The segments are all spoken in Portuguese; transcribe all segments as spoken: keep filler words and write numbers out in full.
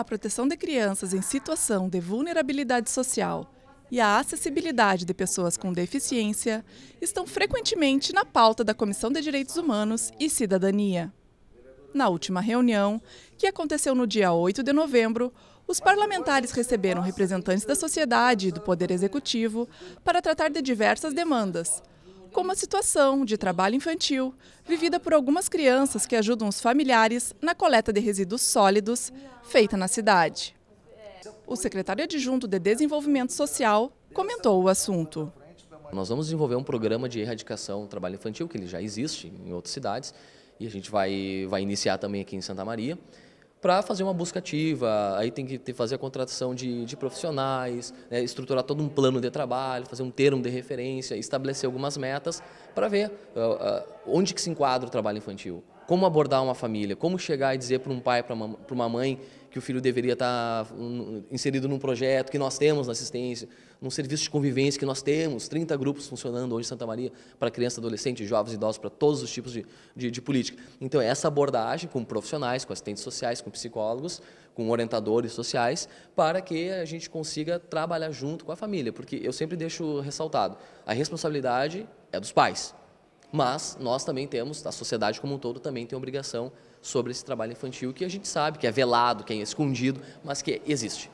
proteção de crianças em situação de vulnerabilidade social e a acessibilidade de pessoas com deficiência estão frequentemente na pauta da Comissão de Direitos Humanos e Cidadania. Na última reunião, que aconteceu no dia oito de novembro, os parlamentares receberam representantes da sociedade e do Poder Executivo para tratar de diversas demandas, como a situação de trabalho infantil vivida por algumas crianças que ajudam os familiares na coleta de resíduos sólidos feita na cidade. O secretário adjunto de Desenvolvimento Social comentou o assunto. Nós vamos desenvolver um programa de erradicação do trabalho infantil, que ele já existe em outras cidades, e a gente vai, vai iniciar também aqui em Santa Maria, para fazer uma busca ativa. Aí tem que ter, fazer a contratação de, de profissionais, né, estruturar todo um plano de trabalho, fazer um termo de referência, estabelecer algumas metas para ver uh, uh, onde que se enquadra o trabalho infantil, como abordar uma família, como chegar e dizer para um pai, para uma, para uma mãe que o filho deveria estar um, inserido num projeto que nós temos na assistência, num serviço de convivência que nós temos, trinta grupos funcionando hoje em Santa Maria para criança, adolescente, jovens, idosos, para todos os tipos de, de, de política. Então, essa abordagem com profissionais, com assistentes sociais, com psicólogos, com orientadores sociais, para que a gente consiga trabalhar junto com a família, porque eu sempre deixo ressaltado, a responsabilidade é dos pais. Mas nós também temos, a sociedade como um todo também tem obrigação sobre esse trabalho infantil que a gente sabe que é velado, que é escondido, mas que existe.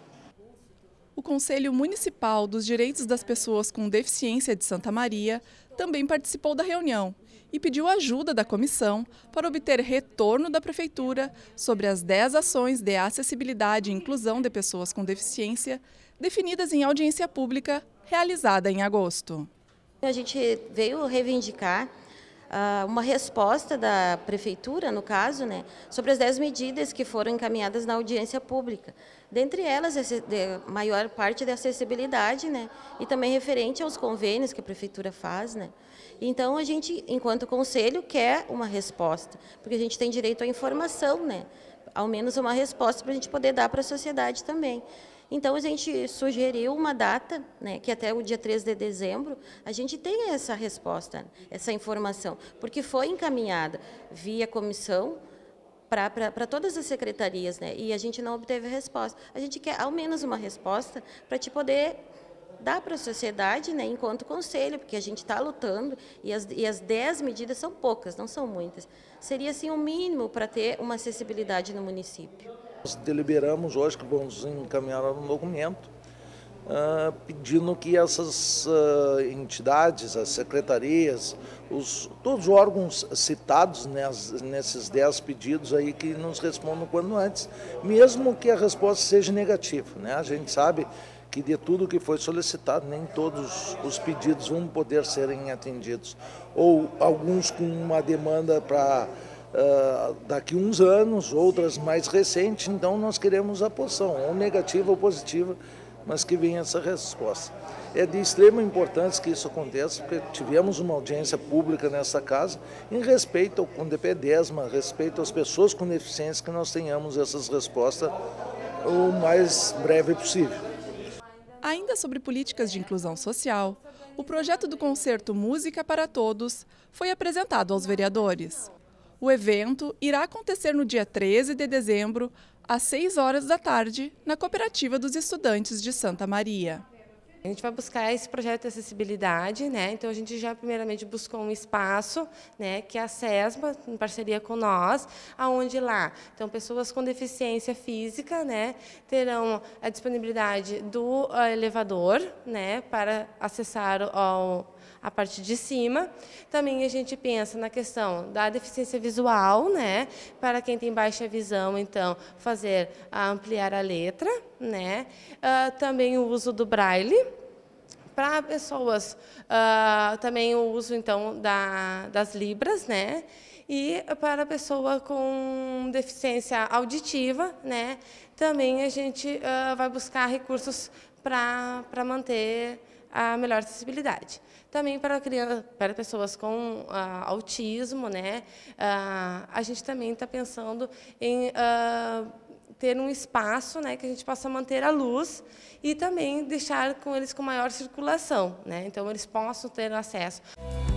O Conselho Municipal dos Direitos das Pessoas com Deficiência de Santa Maria também participou da reunião e pediu ajuda da comissão para obter retorno da Prefeitura sobre as dez ações de acessibilidade e inclusão de pessoas com deficiência definidas em audiência pública realizada em agosto. A gente veio reivindicar uh, uma resposta da Prefeitura, no caso, né, sobre as dez medidas que foram encaminhadas na audiência pública. Dentre elas, a maior parte da acessibilidade, né, e também referente aos convênios que a Prefeitura faz. Né. Então, a gente, enquanto Conselho, quer uma resposta, porque a gente tem direito à informação, né, ao menos uma resposta para a gente poder dar para a sociedade também. Então, a gente sugeriu uma data, né, que até o dia três de dezembro, a gente tenha essa resposta, essa informação, porque foi encaminhada via comissão para todas as secretarias, né, e a gente não obteve resposta. A gente quer, ao menos, uma resposta para te poder dar para a sociedade, né, enquanto conselho, porque a gente está lutando e as, e as dez medidas são poucas, não são muitas. Seria, assim, o mínimo para ter uma acessibilidade no município. Nós deliberamos hoje que vamos encaminhar um documento uh, pedindo que essas uh, entidades, as secretarias, os, todos os órgãos citados nes, nesses dez pedidos aí que nos respondam quanto antes, mesmo que a resposta seja negativa, né? A gente sabe que de tudo que foi solicitado, nem todos os pedidos vão poder serem atendidos, ou alguns com uma demanda para Uh, daqui uns anos, outras mais recentes, então nós queremos a posição, ou negativa ou positiva, mas que venha essa resposta. É de extrema importância que isso aconteça, porque tivemos uma audiência pública nessa casa em respeito ao CONDEPEDESMA, respeito às pessoas com deficiência, que nós tenhamos essas respostas o mais breve possível. Ainda sobre políticas de inclusão social, o projeto do concerto Música para Todos foi apresentado aos vereadores. O evento irá acontecer no dia treze de dezembro, às seis horas da tarde, na Cooperativa dos Estudantes de Santa Maria. A gente vai buscar esse projeto de acessibilidade, né? Então a gente já primeiramente buscou um espaço, né, que é a SESMA, em parceria com nós, aonde lá, então pessoas com deficiência física, né, terão a disponibilidade do uh, elevador, né, para acessar ao a parte de cima. Também a gente pensa na questão da deficiência visual, né, para quem tem baixa visão, então fazer ampliar a letra, né, uh, também o uso do braille. Para pessoas, uh, também o uso, então, da, das libras, né? E para a pessoa com deficiência auditiva, né? Também a gente uh, vai buscar recursos para para manter a melhor acessibilidade. Também para, criança, para pessoas com uh, autismo, né? Uh, a gente também está pensando em uh, ter um espaço, né, que a gente possa manter a luz e também deixar com eles com maior circulação, né? Então eles possam ter acesso.